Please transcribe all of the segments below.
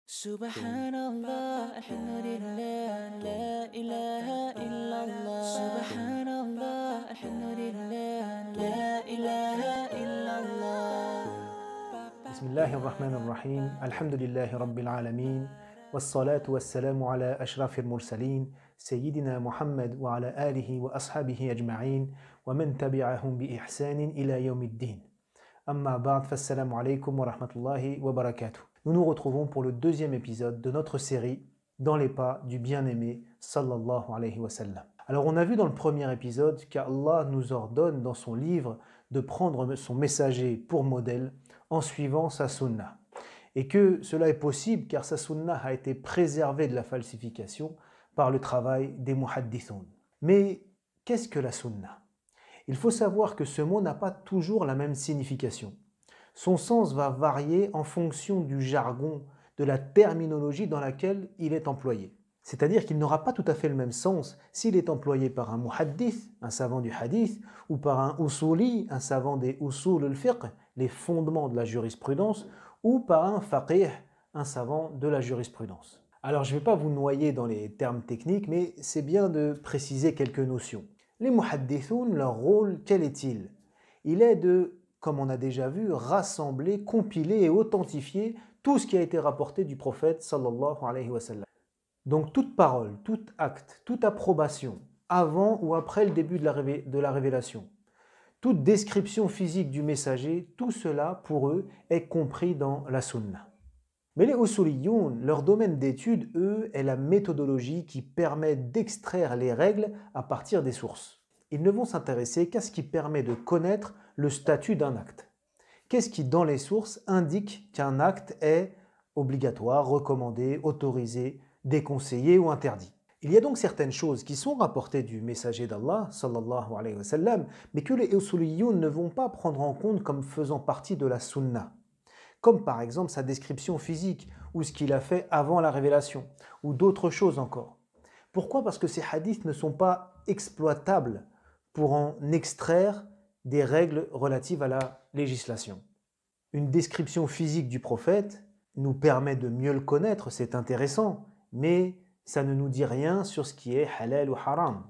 Subhanallah, alhamdulillah, la ilaha illallah. Subhanallah, alhamdulillah, la ilaha illallah. Bismillahirrahmanirrahim. Alhamdulillahi rabbil alamin. Wassalatu wassalamu ala ashrafil mursalin. Sayyidina Muhammad wa ala alihi wa ashabihi ajma'in. Wa man tabi'ahum bi ihsanin ila yawmiddin. Amma ba'd, fassalamu alaykum wa rahmatullahi wa barakatuh. Nous nous retrouvons pour le deuxième épisode de notre série Dans les pas du bien-aimé sallallahu alayhi wa sallam. Alors on a vu dans le premier épisode qu'Allah nous ordonne dans son livre de prendre son messager pour modèle en suivant sa sunna. Et que cela est possible car sa sunna a été préservée de la falsification par le travail des muhaddithun. Mais qu'est-ce que la sunna ? Il faut savoir que ce mot n'a pas toujours la même signification. Son sens va varier en fonction du jargon, de la terminologie dans laquelle il est employé. C'est-à-dire qu'il n'aura pas tout à fait le même sens s'il est employé par un muhaddith, un savant du hadith, ou par un usuli, un savant des usul al-fiqh, les fondements de la jurisprudence, ou par un faqih, un savant de la jurisprudence. Alors je ne vais pas vous noyer dans les termes techniques, mais c'est bien de préciser quelques notions. Les muhaddithun, leur rôle, quel est-il ? Il est de, comme on a déjà vu, rassembler, compiler et authentifier tout ce qui a été rapporté du prophète sallallahu alayhi wa sallam. Donc toute parole, tout acte, toute approbation, avant ou après le début de la révélation, toute description physique du messager, tout cela pour eux est compris dans la sunna. Mais les usuliyoun, leur domaine d'étude, eux, est la méthodologie qui permet d'extraire les règles à partir des sources. Ils ne vont s'intéresser qu'à ce qui permet de connaître le statut d'un acte. Qu'est-ce qui, dans les sources, indique qu'un acte est obligatoire, recommandé, autorisé, déconseillé ou interdit. Il y a donc certaines choses qui sont rapportées du messager d'Allah, sallallahu alayhi wa sallam, mais que les usuliyoun ne vont pas prendre en compte comme faisant partie de la sunna. Comme par exemple sa description physique, ou ce qu'il a fait avant la révélation, ou d'autres choses encore. Pourquoi ? Parce que ces hadiths ne sont pas exploitables pour en extraire des règles relatives à la législation. Une description physique du prophète nous permet de mieux le connaître, c'est intéressant, mais ça ne nous dit rien sur ce qui est halal ou haram.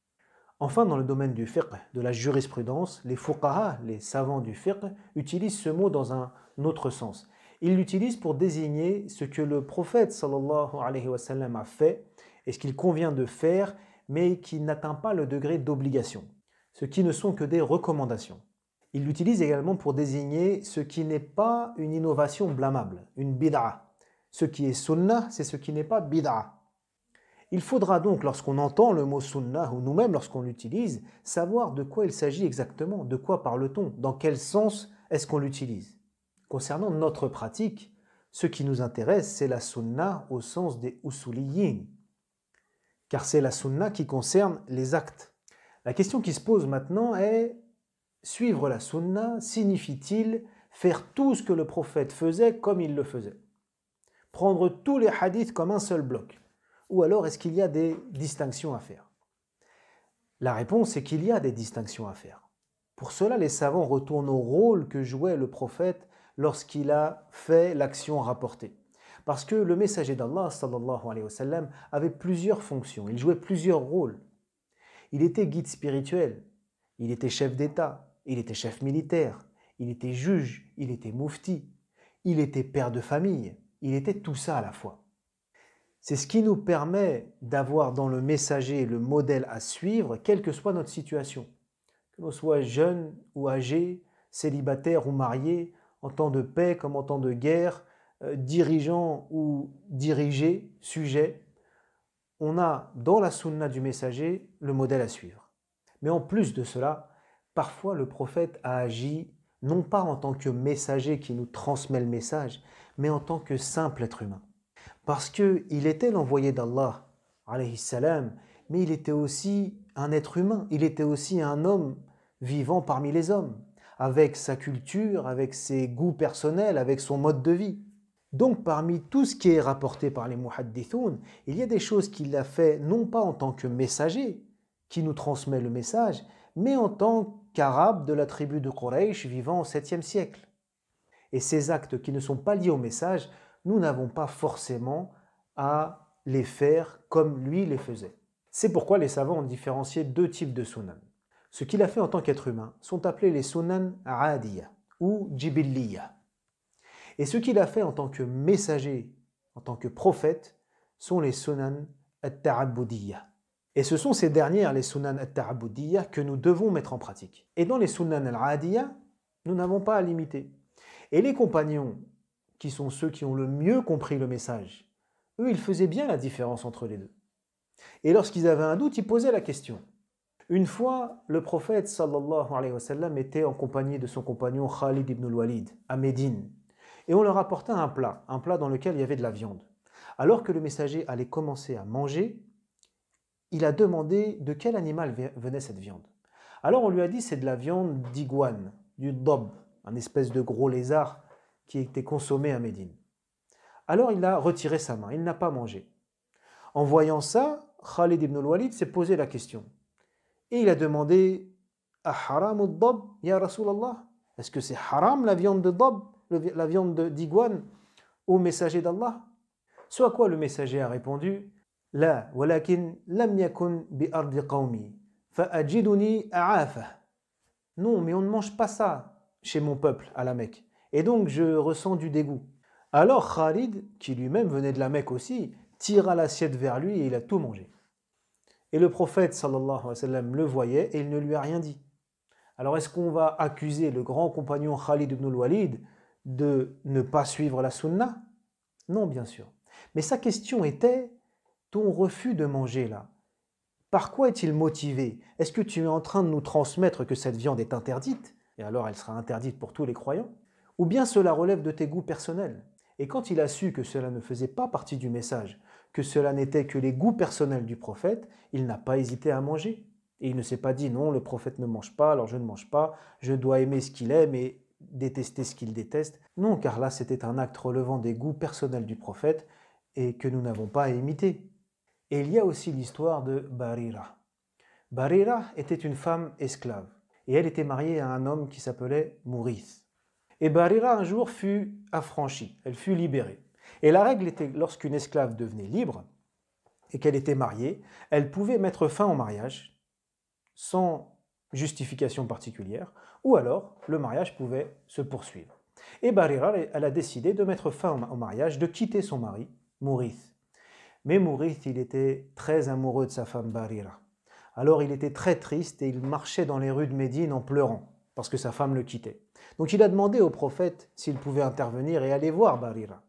Enfin, dans le domaine du fiqh, de la jurisprudence, les fuqaha, les savants du fiqh, utilisent ce mot dans un autre sens. Ils l'utilisent pour désigner ce que le prophète sallallahu alayhi wa sallam a fait et ce qu'il convient de faire, mais qui n'atteint pas le degré d'obligation, ce qui ne sont que des recommandations. Ils l'utilisent également pour désigner ce qui n'est pas une innovation blâmable, une bid'a. Ce qui est sunna, c'est ce qui n'est pas bid'a. Il faudra donc, lorsqu'on entend le mot sunna, ou nous-mêmes lorsqu'on l'utilise, savoir de quoi il s'agit exactement, de quoi parle-t-on, dans quel sens est-ce qu'on l'utilise. Concernant notre pratique, ce qui nous intéresse, c'est la sunna au sens des usuliyin, car c'est la sunna qui concerne les actes. La question qui se pose maintenant est, suivre la sunna signifie-t-il faire tout ce que le prophète faisait comme il le faisait ? Prendre tous les hadiths comme un seul bloc ? Ou alors est-ce qu'il y a des distinctions à faire ? La réponse est qu'il y a des distinctions à faire. Pour cela, les savants retournent au rôle que jouait le prophète lorsqu'il a fait l'action rapportée. Parce que le messager d'Allah, sallallahu alayhi wa sallam, avait plusieurs fonctions, il jouait plusieurs rôles. Il était guide spirituel, il était chef d'État, il était chef militaire, il était juge, il était mufti, il était père de famille, il était tout ça à la fois. C'est ce qui nous permet d'avoir dans le messager le modèle à suivre, quelle que soit notre situation. Que l'on soit jeune ou âgé, célibataire ou marié, en temps de paix comme en temps de guerre, dirigeant ou dirigé, sujet, on a dans la sunna du messager le modèle à suivre. Mais en plus de cela, parfois le prophète a agi non pas en tant que messager qui nous transmet le message, mais en tant que simple être humain. Parce qu'il était l'envoyé d'Allah, alayhi salam, mais il était aussi un être humain, il était aussi un homme vivant parmi les hommes, avec sa culture, avec ses goûts personnels, avec son mode de vie. Donc parmi tout ce qui est rapporté par les muhaddithun, il y a des choses qu'il a fait non pas en tant que messager, qui nous transmet le message, mais en tant qu'arabe de la tribu de Quraysh vivant au 7e siècle. Et ces actes qui ne sont pas liés au message nous n'avons pas forcément à les faire comme lui les faisait. C'est pourquoi les savants ont différencié deux types de sunan. Ce qu'il a fait en tant qu'être humain sont appelés les sunan adiyya ou jibilliya. Et ce qu'il a fait en tant que messager, en tant que prophète, sont les sunan at-ta'abbudiyya. Et ce sont ces dernières, les sunan at-ta'abbudiyya, que nous devons mettre en pratique. Et dans les sunan al-adiyya, nous n'avons pas à limiter. Et les compagnons, qui sont ceux qui ont le mieux compris le message, eux, ils faisaient bien la différence entre les deux. Et lorsqu'ils avaient un doute, ils posaient la question. Une fois, le prophète sallallahu alayhi wa sallam était en compagnie de son compagnon Khalid ibn al-Walid à Médine. Et on leur apporta un plat dans lequel il y avait de la viande. Alors que le messager allait commencer à manger, il a demandé de quel animal venait cette viande. Alors on lui a dit c'est de la viande d'iguane, du dob, un espèce de gros lézard qui était consommé à Médine. Alors il a retiré sa main, il n'a pas mangé. En voyant ça, Khalid ibn al-Walid s'est posé la question. Et il a demandé « Haram ad-dab, ya Rasulallah » Est-ce que c'est haram la viande de dab, la viande d'iguane, au messager d'Allah? Ce à quoi le messager a répondu « La, walakin lam yakun bi ardi qawmi, fa ajiduni a'afah » Non, mais on ne mange pas ça chez mon peuple à la Mecque. Et donc je ressens du dégoût. Alors Khalid, qui lui-même venait de la Mecque aussi, tira l'assiette vers lui et il a tout mangé. Et le prophète sallallahu alayhi wa sallam le voyait et il ne lui a rien dit. Alors est-ce qu'on va accuser le grand compagnon Khalid ibn al-Walid de ne pas suivre la sunna? Non, bien sûr. Mais sa question était, ton refus de manger là, par quoi est-il motivé? Est-ce que tu es en train de nous transmettre que cette viande est interdite? Et alors elle sera interdite pour tous les croyants? Ou bien cela relève de tes goûts personnels? Et quand il a su que cela ne faisait pas partie du message, que cela n'était que les goûts personnels du prophète, il n'a pas hésité à manger. Et il ne s'est pas dit non, le prophète ne mange pas, alors je ne mange pas, je dois aimer ce qu'il aime et détester ce qu'il déteste. Non, car là c'était un acte relevant des goûts personnels du prophète et que nous n'avons pas à imiter. Et il y a aussi l'histoire de Barira. Barira était une femme esclave et elle était mariée à un homme qui s'appelait Mourith. Et Barira un jour fut affranchie, elle fut libérée. Et la règle était lorsqu'une esclave devenait libre et qu'elle était mariée, elle pouvait mettre fin au mariage sans justification particulière, ou alors le mariage pouvait se poursuivre. Et Barira, elle a décidé de mettre fin au mariage, de quitter son mari, Mourith. Mais Mourith, il était très amoureux de sa femme Barira. Alors il était très triste et il marchait dans les rues de Médine en pleurant, parce que sa femme le quittait. Donc il a demandé au prophète s'il pouvait intervenir et aller voir Barira.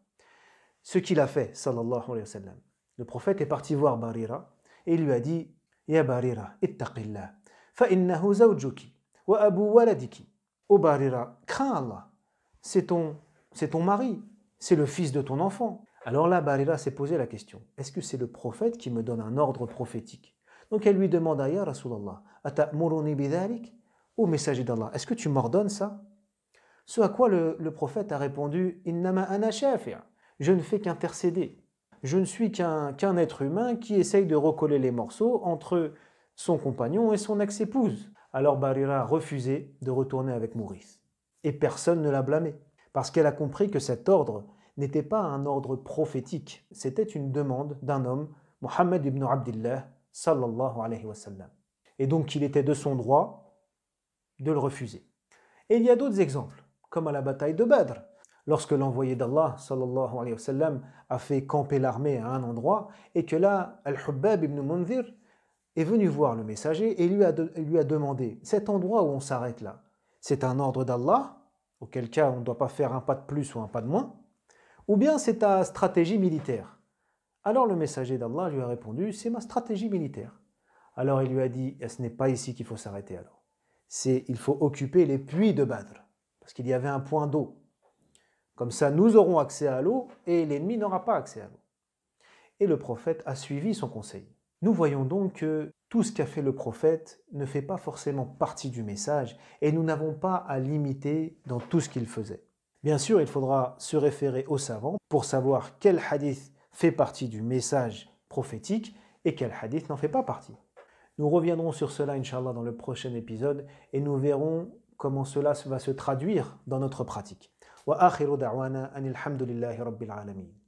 Ce qu'il a fait, sallallahu alayhi wa sallam. Le prophète est parti voir Barira et il lui a dit « Ya Barira, ittaqillah, fa innahu zawjuki, wa abu waladiki. » Oh Barira, crains Allah, c'est ton mari, c'est le fils de ton enfant. Alors là, Barira s'est posé la question, est-ce que c'est le prophète qui me donne un ordre prophétique? Donc elle lui demanda « Ya Rasulallah, ata'muruni bidhalik » Ô messager d'Allah, est-ce que tu m'ordonnes ça? Ce à quoi le prophète a répondu « Innama ana shafi'. Je ne fais qu'intercéder. Je ne suis qu'un être humain qui essaye de recoller les morceaux entre son compagnon et son ex-épouse. » Alors Barira a refusé de retourner avec Mourith. Et personne ne l'a blâmé, parce qu'elle a compris que cet ordre n'était pas un ordre prophétique, c'était une demande d'un homme, Muhammad ibn Abdillah, sallallahu alayhi wa sallam. Et donc il était de son droit de le refuser. Et il y a d'autres exemples, comme à la bataille de Badr. Lorsque l'envoyé d'Allah, sallallahu alayhi wa sallam, a fait camper l'armée à un endroit, et que là, Al-Hubbab ibn Munzir est venu voir le messager et lui a demandé « Cet endroit où on s'arrête là, c'est un ordre d'Allah, auquel cas on ne doit pas faire un pas de plus ou un pas de moins, ou bien c'est ta stratégie militaire ?» Alors le messager d'Allah lui a répondu « C'est ma stratégie militaire. » Alors il lui a dit « Ce n'est pas ici qu'il faut s'arrêter alors. Il faut occuper les puits de Badr, parce qu'il y avait un point d'eau. Comme ça, nous aurons accès à l'eau et l'ennemi n'aura pas accès à l'eau. » Et le prophète a suivi son conseil. Nous voyons donc que tout ce qu'a fait le prophète ne fait pas forcément partie du message et nous n'avons pas à l'imiter dans tout ce qu'il faisait. Bien sûr, il faudra se référer aux savants pour savoir quel hadith fait partie du message prophétique et quel hadith n'en fait pas partie. Nous reviendrons sur cela, Inch'Allah, dans le prochain épisode et nous verrons comment cela va se traduire dans notre pratique. Wa akhiru da'wana anil hamdulillahi rabbil alamin.